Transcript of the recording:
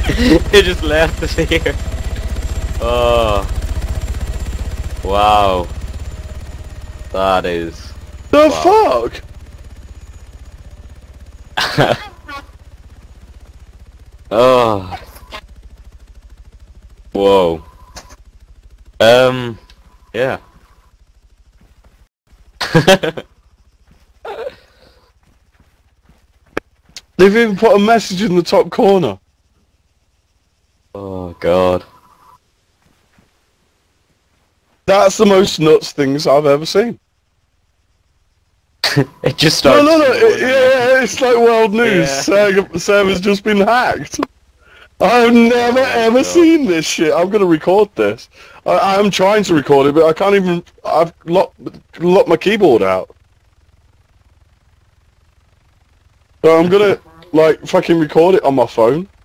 He just left us here. Oh. Wow. That is... The wow. fuck? Oh. Whoa. Yeah. They've even put a message in the top corner. Oh god. That's the most nuts things I've ever seen. It just No, starts... no, no, yeah, it's like world news. Yeah. Server's just been hacked. I've never ever seen this shit. I'm gonna record this. I'm trying to record it, but I can't even. I've locked my keyboard out. So I'm gonna like fucking record it on my phone.